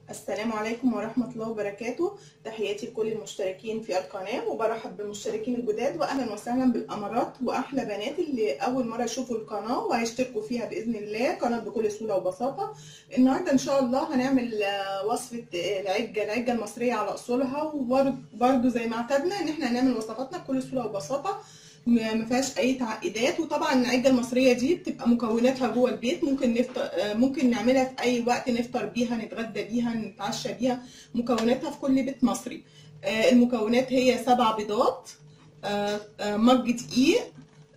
السلام عليكم ورحمة الله وبركاته. تحياتي لكل المشتركين في القناة، وبرحب بالمشتركين الجداد وأهلا وسهلا بالأمارات وأحلى بنات اللي أول مرة يشوفوا القناة وهيشتركوا فيها بإذن الله. قناة بكل سهولة وبساطة. النهاردة إن شاء الله هنعمل وصفة العجة المصرية على أصولها، وبرده زي ما اعتدنا إن احنا هنعمل وصفاتنا بكل سهولة وبساطة ما فيهاش اي تعقيدات. وطبعا العجه المصريه دي بتبقى مكوناتها جوه البيت، ممكن نعملها في اي وقت، نفطر بيها، نتغدى بيها، نتعشى بيها. مكوناتها في كل بيت مصري. المكونات هي 7 بيضات، مج دقيق،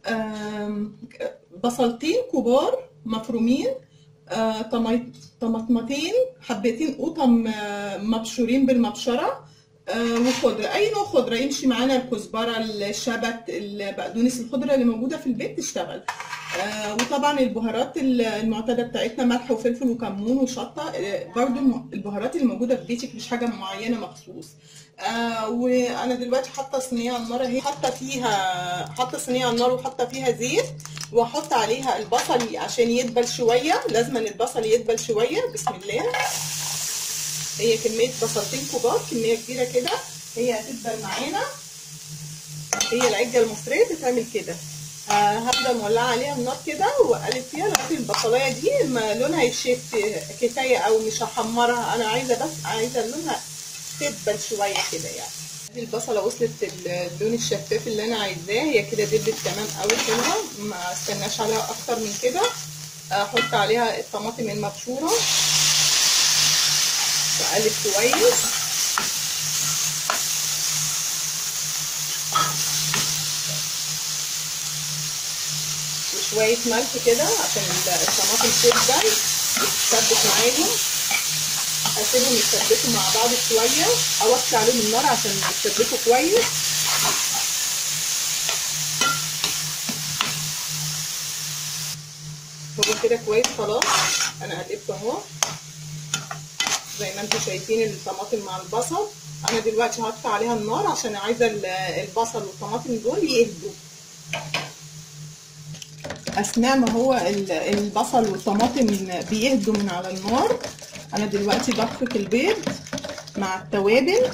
بصلتين كبار مفرومين، طماطمتين، حبتين قطم مبشورين بالمبشره، وخضره، اي نوع خضره يمشي معانا، الكزبره، الشبت، البقدونس، الخضره اللي موجوده في البيت تشتغل. وطبعا البهارات المعتاده بتاعتنا ملح وفلفل وكمون وشطه. برده البهارات اللي موجوده في بيتك، مش حاجه معينه مخصوص. وانا دلوقتي حاطه صينيه على النار اهي، حاطه صينيه على النار وحاطه فيها زيت، واحط عليها البصل عشان يدبل شويه. لازم البصل يدبل شويه. بسم الله. هي كمية بصلتين كبار، كمية كبيرة كده، هي هتدبل معانا. هي العجة المصرية بتتعمل كده. هبدأ مولعة عليها النار كده واقلب فيها لغاية البصلاية دي ما لونها يشف كفاية، او مش هحمرها، انا عايزة لونها تدبل شوية كده يعني. البصلة وصلت اللون الشفاف اللي انا عايزاه، هي كده دبلت تمام قوي حلوة، ما استناش عليها اكتر من كده. احط عليها الطماطم المبشورة واقلب كويس، وشويه ملح كده عشان الطماطم تدبل وتتسبك معاهم. اسيبهم يتسبكوا مع بعض شويه، اوطي عليهم النار عشان يتسبكوا كويس. هو كده كويس خلاص، انا قلبت اهو زي ما انتم شايفين الطماطم مع البصل. انا دلوقتي هطفي عليها النار عشان عايزه البصل والطماطم دول يهدوا. اثناء ما هو البصل والطماطم بيهدوا من على النار، انا دلوقتي بخفق البيض مع التوابل.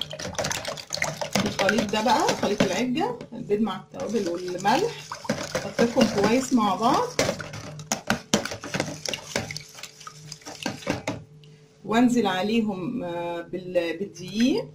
الخليط ده بقى خليط العجه، البيض مع التوابل والملح، بخفقهم كويس مع بعض، وانزل عليهم بالدقيق.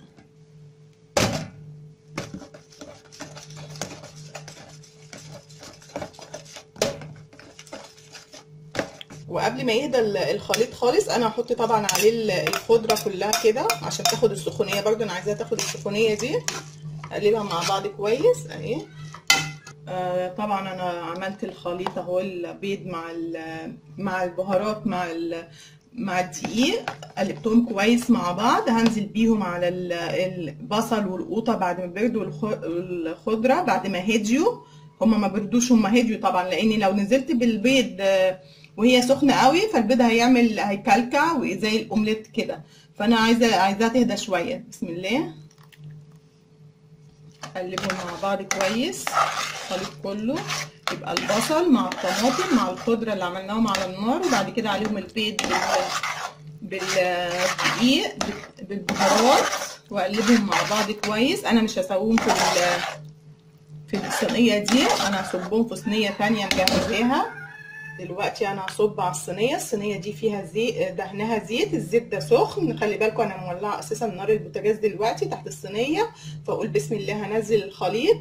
وقبل ما يهدى الخليط خالص انا هحط طبعا عليه الخضره كلها كده عشان تاخد السخونيه. برده انا عايزاها تاخد السخونيه دي. اقلبها مع بعض كويس اهي. طبعا انا عملت الخليط اهو، البيض مع البهارات مع الدقيق، قلبتهم كويس مع بعض. هنزل بيهم على البصل والقوطه بعد ما بردوا، الخضره بعد ما هديوا. هما ما بردوش، هما هديوا طبعا، لاني لو نزلت بالبيض وهي سخنه قوي فالبيض هيكلكع وزي الاومليت كده، فانا عايزاها تهدى شويه. بسم الله. اقلبهم مع بعض كويس الخليط كله، يبقى البصل مع الطماطم مع الخضره اللي عملناهم على النار، وبعد كده عليهم البيض بالدقيق بالبهارات، واقلبهم مع بعض كويس. انا مش هسويهم في الصينيه دي، انا هصبهم في صينيه تانية مجهزاها. دلوقتي انا هصب على الصينيه دي فيها زيت، دهنها زيت، الزيت ده سخن. خلي بالكم انا مولعه اساسا نار البوتاجاز دلوقتي تحت الصينيه، فاقول بسم الله. هنزل الخليط.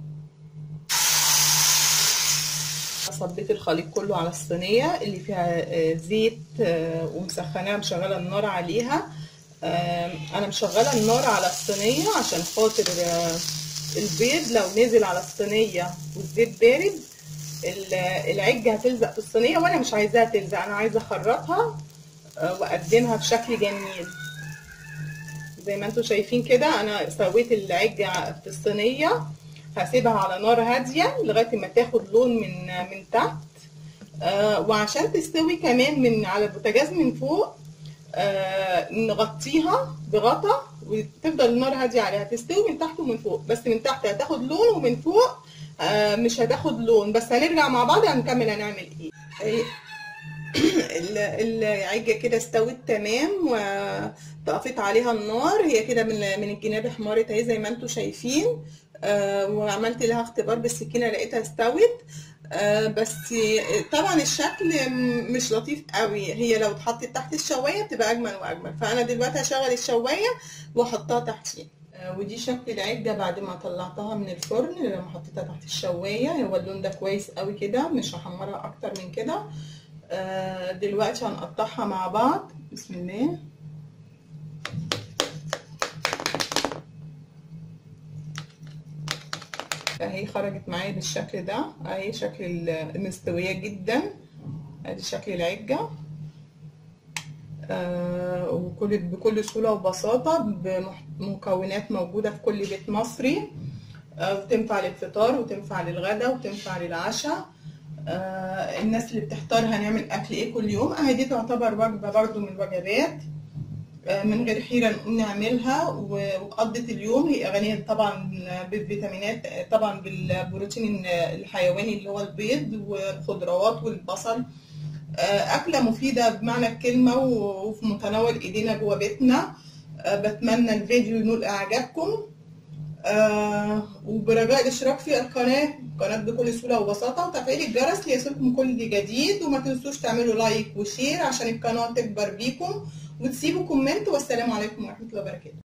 صبيت الخليط كله على الصينيه اللي فيها زيت ومسخناها، مشغله النار عليها. انا مشغله النار على الصينيه عشان خاطر البيض لو نزل على الصينيه والزيت بارد العجه هتلزق في الصينيه، وانا مش عايزاها تلزق، انا عايزه اخرطها واقدمها بشكل جميل. زي ما انتم شايفين كده انا سويت العجه في الصينيه، هسيبها على نار هاديه لغايه ما تاخد لون من تحت. وعشان تستوي كمان من على البوتاجاز من فوق، نغطيها بغطا وتفضل النار هاديه عليها، تستوي من تحت ومن فوق. بس من تحت هتاخد لون ومن فوق مش هتاخد لون. بس هنرجع مع بعض هنكمل هنعمل ايه. العجة كده استوت تمام، وطفيت عليها النار. هي كده من الجناب احمرت اهي زي ما انتم شايفين. وعملت لها اختبار بالسكينة لقيتها استوت. بس طبعا الشكل مش لطيف قوي. هي لو اتحطت تحت الشواية بتبقى اجمل واجمل. فانا دلوقتي هشغل الشواية واحطها تحتيه. ودي شكل العجة بعد ما طلعتها من الفرن لما حطيتها تحت الشواية. هو اللون ده كويس قوي كده، مش هحمرها اكتر من كده. دلوقتي هنقطعها مع بعض. بسم الله. اهي خرجت معايا بالشكل ده اهي، شكل مستوية جدا. ادي شكل العجة. بكل سهولة وبساطة، بمكونات موجودة في كل بيت مصري. وتنفع للفطار وتنفع للغدا وتنفع للعشاء. الناس اللي بتحتار هنعمل اكل ايه كل يوم، اهي دي تعتبر وجبة برضو من الوجبات من غير حيرة نقوم نعملها وقضت اليوم. هي غنية طبعا بالفيتامينات، طبعا بالبروتين الحيواني اللي هو البيض والخضروات والبصل. أكلة مفيدة بمعنى الكلمة وفي متناول إيدينا جوا بيتنا. بتمنى الفيديو ينول إعجابكم. وبرجاء الاشتراك في القناة بكل سهولة وبساطة، وتفعيل الجرس ليصلكم كل جديد. وما تنسوش تعملوا لايك وشير عشان القناة تكبر بيكم، وتسيبوا كومنت. والسلام عليكم ورحمة الله وبركاته.